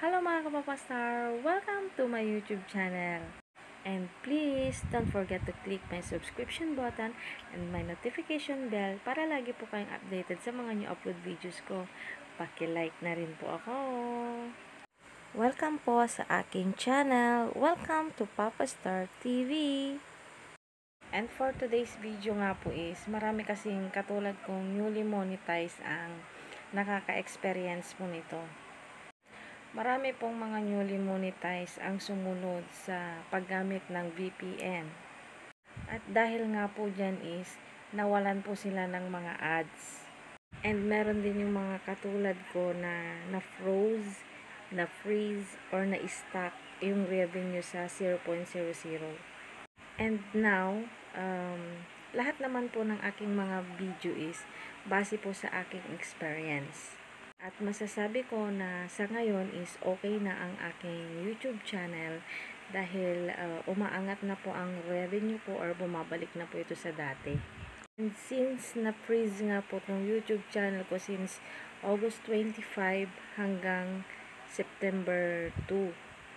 Hello mga kapapastar! Welcome to my YouTube channel. And please don't forget to click my subscription button and my notification bell para lagi po kayong updated sa mga new upload videos ko. Paki-like na rin po ako. Welcome po sa aking channel. Welcome to Papa Star TV. And for today's video nga po is, marami kasing katulad kong newly monetized ang nakaka-experience po nito. Marami pong mga newly monetized ang sumunod sa paggamit ng VPN. At dahil nga po dyan is, nawalan po sila ng mga ads. And meron din yung mga katulad ko na na-froze, na-freeze, or na-stuck yung revenue sa 0.00. And now, lahat naman po ng aking mga video is base po sa aking experience. At masasabi ko na sa ngayon is okay na ang aking YouTube channel dahil umaangat na po ang revenue ko or bumabalik na po ito sa dati. And since na-freeze nga po itong YouTube channel ko since August 25 hanggang September 2.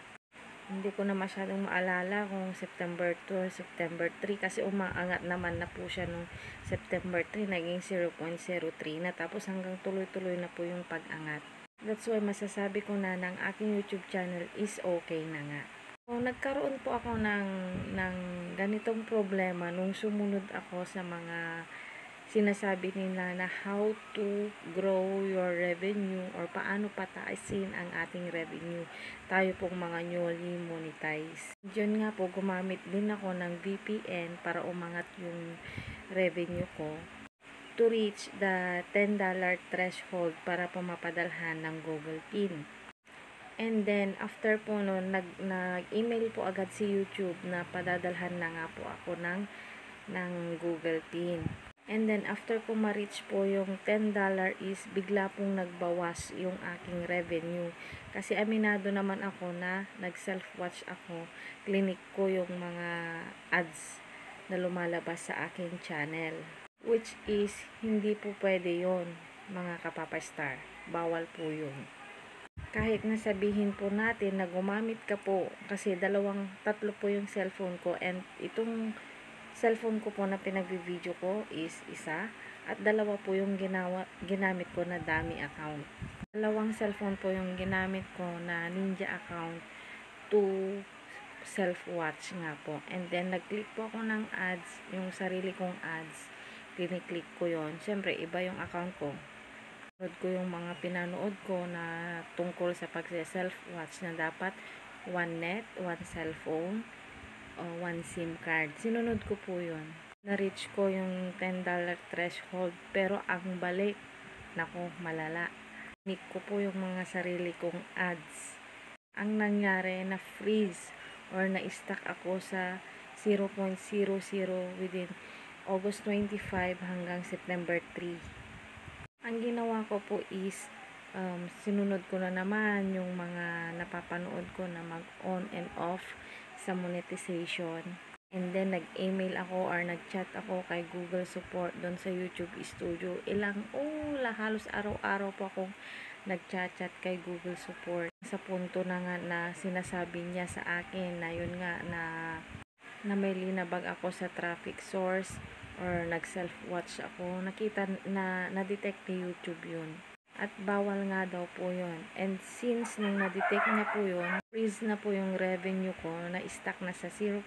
Hindi ko na masyadong maalala kung September 2 or September 3 kasi umaangat naman na po siya nung September 3, naging 0.03 na, tapos hanggang tuloy-tuloy na po yung pag-angat. That's why masasabi ko na ng aking YouTube channel is okay na nga. So, nagkaroon po ako ng ganitong problema nung sumunod ako sa mga sinasabi nila na how to grow your revenue or paano pataasin ang ating revenue. Tayo pong mga newly monetize. Diyan nga po, gumamit din ako ng VPN para umangat yung revenue ko to reach the $10 threshold para po mapadalhan ng Google PIN. And then, after po noon, nag-email po agad si YouTube na padadalhan na nga po ako ng Google PIN. And then, after ko ma-reach po yung $10 is, bigla pong nagbawas yung aking revenue. Kasi aminado naman ako na nag-self-watch ako. Clinic ko yung mga ads na lumalabas sa aking channel. Which is, hindi po pwede yon mga kapapastar. Bawal po yun. Kahit nasabihin po natin na gumamit ka po, kasi tatlo po yung cellphone ko, and itong cellphone ko po na pinag-video ko is isa, at dalawa po yung ginamit ko na dummy account. Dalawang cellphone po yung ginamit ko na ninja account to self-watch nga po. And then, nag-click po ako ng ads, yung sarili kong ads. Click ko yon. Siyempre, iba yung account ko. Pinanood ko yung mga pinanood ko na tungkol sa pag-self-watch na dapat one net, one cellphone, o one SIM card. Sinunod ko po yun. Na-reach ko yung $10 threshold, pero ang balik, nako, malala. Click ko po yung mga sarili kong ads. Ang nangyari, na-freeze or na-stuck ako sa 0.00 within August 25 hanggang September 3. Ang ginawa ko po is, sinunod ko na naman yung mga napapanood ko na mag-on and off sa monetization. And then, nag-email ako or nag-chat ako kay Google Support doon sa YouTube Studio. Halos araw-araw po akong nag-chat kay Google Support. Sa punto na nga na sinasabi niya sa akin na yun nga na may linabag ako sa traffic source or nag-self-watch ako. Nakita na-detect ni YouTube yun. At bawal nga daw po yun. And since nung na-detect niya po yun, freeze na po yung revenue ko, na-stuck na sa 0.00.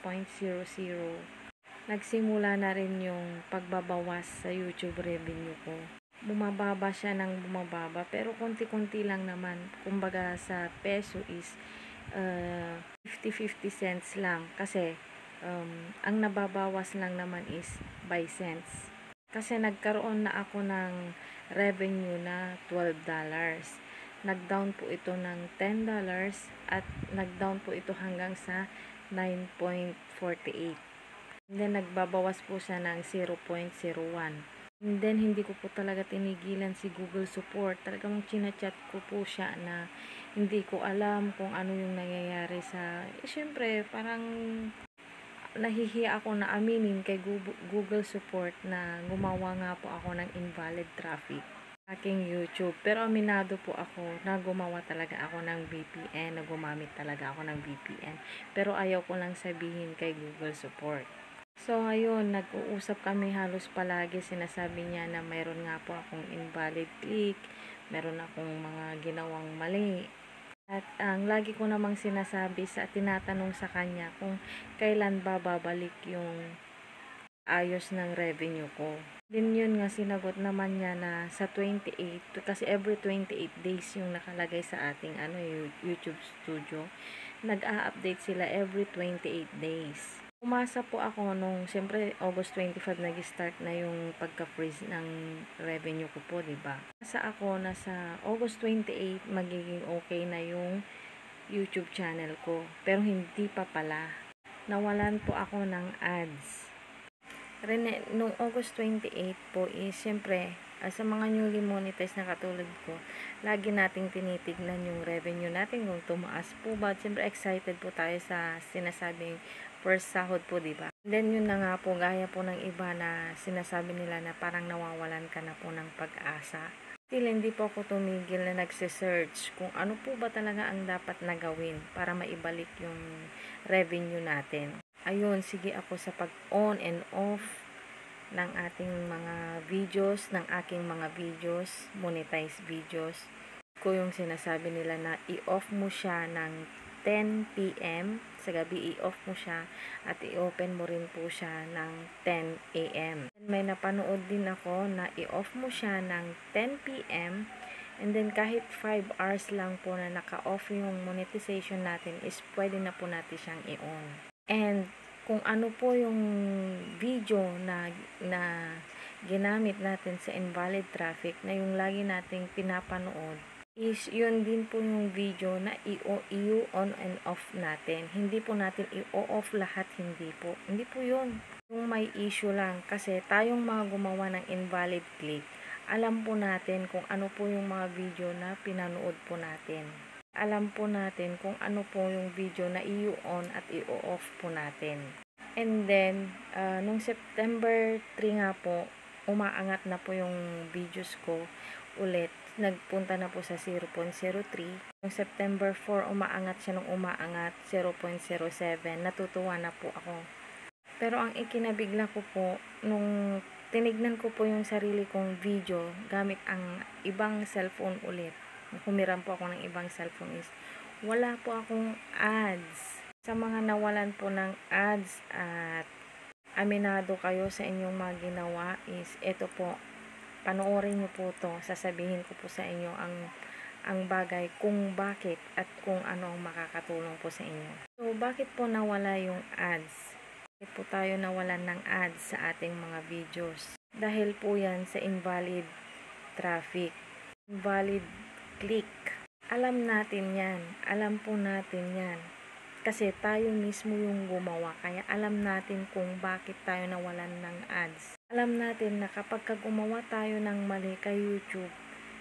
Nagsimula na rin yung pagbabawas sa YouTube revenue ko. Bumababa siya ng bumababa, pero konti-konti lang naman. Kumbaga sa peso is 50-50 cents lang. Kasi ang nababawas lang naman is by cents. Kasi nagkaroon na ako ng revenue na $12. Nag-down po ito ng $10 at nag-down po ito hanggang sa 9.48. And then, nagbabawas po siya ng 0.01. And then, hindi ko po talaga tinigilan si Google Support. Talagang chinachat ko po siya na hindi ko alam kung ano yung nangyayari sa... Siyempre, parang nahihiya ako na aminin kay Google Support na gumawa nga po ako ng invalid traffic. aking YouTube. Pero aminado po ako na gumawa talaga ako ng VPN, na gumamit talaga ako ng VPN. Pero ayaw ko lang sabihin kay Google Support. So, ayun, nag-uusap kami halos palagi. Sinasabi niya na mayroon nga po akong invalid click, meron akong mga ginawang mali. At ang lagi ko namang sinasabi sa tinatanong sa kanya kung kailan ba babalik yung ayos ng revenue ko. Din yun nga sinagot naman niya na sa 28, kasi every 28 days yung nakalagay sa ating YouTube studio. Nag-a-update sila every 28 days. Umasa po ako nung, siyempre, August 25 nag-start na yung pagka-freeze ng revenue ko po, diba? Sa ako na sa August 28, magiging okay na yung YouTube channel ko. Pero hindi pa pala. Nawalan po ako ng ads. Nung August 28 po is, siyempre, sa mga newly monetized na katulad ko, lagi nating tinitignan yung revenue natin kung tumaas po ba. Siyempre, excited po tayo sa sinasabing first sahod po, diba? Then, yun na nga po, gaya po ng iba na sinasabi nila na parang nawawalan ka na po ng pag-asa. Still, hindi po ako tumigil na nagsisearch kung ano po ba talaga ang dapat na gawin para maibalik yung revenue natin. Ayun, sige ako sa pag-on and off ng ating mga videos, ng aking mga videos, monetized videos. Ko yung sinasabi nila na i-off mo siya ng 10 PM sa gabi, i-off mo siya at i-open mo rin po siya ng 10 AM. May napanood din ako na i-off mo siya ng 10 PM and then kahit 5 hours lang po na naka-off yung monetization natin is pwede na po natin siyang i-on. And kung ano po yung video na ginamit natin sa invalid traffic na yung lagi nating pinapanood is yun din po yung video na i-on and off natin. Hindi po natin i-off lahat, hindi po. Hindi po yun. Yung may issue lang kasi tayong mga gumawa ng invalid click, alam po natin kung ano po yung mga video na pinanood po natin. Alam po natin kung ano po yung video na i-on at i-off po natin. And then, nung September 3 nga po, umaangat na po yung videos ko ulit. Nagpunta na po sa 0.03. Nung September 4, umaangat siya nung umaangat 0.07. Natutuwa na po ako. Pero ang ikinabigla ko po, nung tinignan ko po yung sarili kong video gamit ang ibang cellphone ulit, humiram po ako ng ibang cellphone is wala po akong ads. Sa mga nawalan po ng ads at aminado kayo sa inyong mga ginawa is ito po, panoorin niyo po to, sasabihin ko po sa inyo ang bagay kung bakit at kung ano ang makakatulong po sa inyo. So, bakit po nawala yung ads? Bakit po tayo nawalan ng ads sa ating mga videos? Dahil po yan sa invalid traffic, invalid click. Alam natin yan. Alam po natin yan. Kasi tayo mismo yung gumawa. Kaya alam natin kung bakit tayo nawalan ng ads. Alam natin na kapag gumawa tayo ng mali kay YouTube,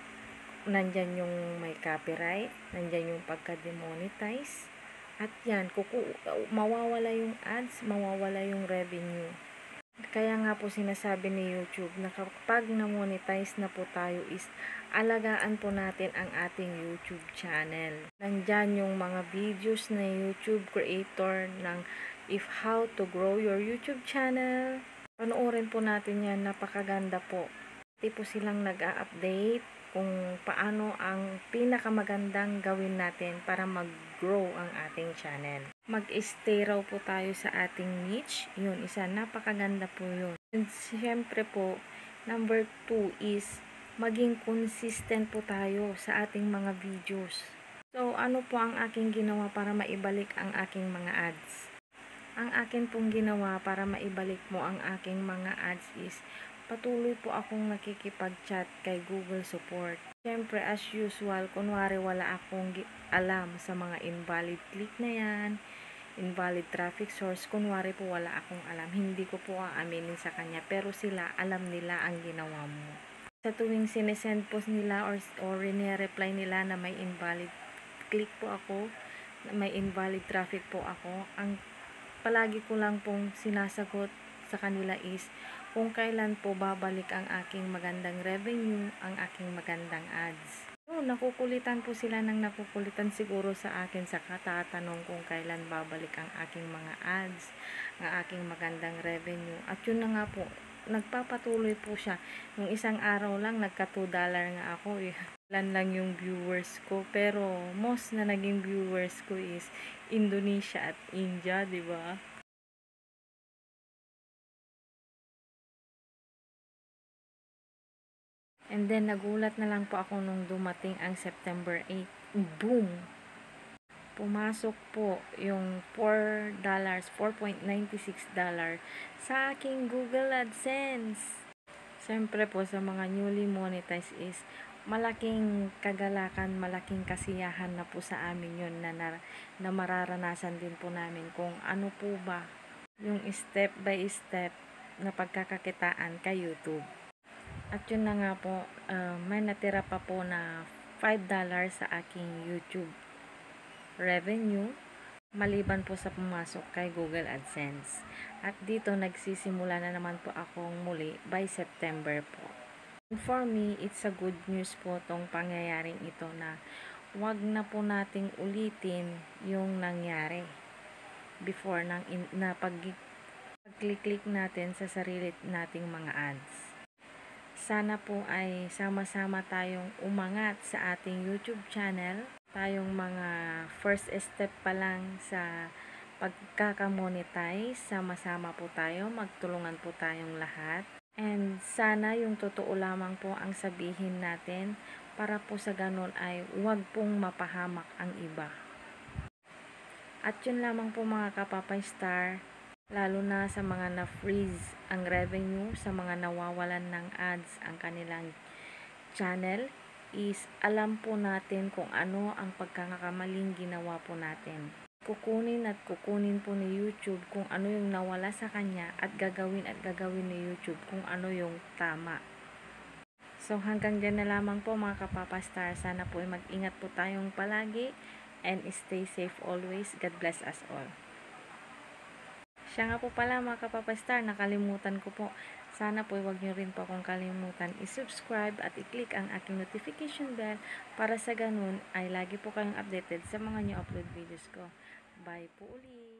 nandyan yung may copyright, nandyan yung pagka-demonetize, at yan, mawawala yung ads, mawawala yung revenue. Kaya nga po sinasabi ni YouTube na kapag na-monetize na po tayo is alagaan po natin ang ating YouTube channel. Nandyan yung mga videos na YouTube creator ng if how to grow your YouTube channel. Panoorin po natin yan, napakaganda po. Hindi po silang nag-a-update kung paano ang pinakamagandang gawin natin para mag-grow ang ating channel. Mag-stay raw po tayo sa ating niche. Yun, isa, napakaganda po yun. And siyempre po, number 2 is maging consistent po tayo sa ating mga videos. So, ano po ang aking ginawa para maibalik ang aking mga ads? Ang akin pong ginawa para maibalik mo ang aking mga ads is patuloy po akong nakikipag-chat kay Google Support. Siyempre, as usual, kunwari wala akong alam sa mga invalid click na yan, invalid traffic source, kunwari po wala akong alam. Hindi ko po aaminin sa kanya, pero sila, alam nila ang ginawa mo. Sa tuwing sinesend po nila or reply nila na may invalid click po ako, na may invalid traffic po ako, ang palagi ko lang pong sinasagot sa kanila is kung kailan po babalik ang aking magandang revenue, ang aking magandang ads. So, nakukulitan po sila ng nakukulitan siguro sa akin sa katatanong kung kailan babalik ang aking mga ads, ang aking magandang revenue. At yun na nga po, nagpapatuloy po siya. Yung isang araw lang, nagka $2 nga ako eh. Ilan lang yung viewers ko, pero most na naging viewers ko is Indonesia at India, di ba? And then, nagulat na lang po ako nung dumating ang September 8. Boom! Pumasok po yung $4, $4.96 sa aking Google AdSense. Siyempre po sa mga newly monetized is malaking kagalakan, malaking kasiyahan na po sa amin yun na mararanasan din po namin kung ano po ba yung step by step na pagkakakitaan kay YouTube. At yun na nga po, may natira pa po na $5 sa aking YouTube revenue maliban po sa pumasok kay Google AdSense. At dito nagsisimula na naman po akong muli by September po. And for me, it's a good news po tong pangyayaring ito na wag na po nating ulitin yung nangyari before na pag-click natin sa sarili nating mga ads. Sana po ay sama-sama tayong umangat sa ating YouTube channel. Tayong mga first step pa lang sa pagkakamonetize. Sama-sama po tayo, magtulungan po tayong lahat. And sana yung totoo lamang po ang sabihin natin para po sa ganun ay huwag pong mapahamak ang iba. At yun lamang po mga kapapay star. Lalo na sa mga na-freeze ang revenue, sa mga nawawalan ng ads ang kanilang channel, is alam po natin kung ano ang pagkakamaling ginawa po natin. Kukunin po ni YouTube kung ano yung nawala sa kanya at gagawin ni YouTube kung ano yung tama. So hanggang dyan na lamang po mga kapapastar. Sana po ay mag-ingat po tayong palagi and stay safe always. God bless us all. Siya nga po pala mga kapapastar, nakalimutan ko po. Sana po huwag nyo rin po akong kalimutan i-subscribe at i-click ang aking notification bell para sa ganun ay lagi po kayong updated sa mga new upload videos ko. Bye po ulit!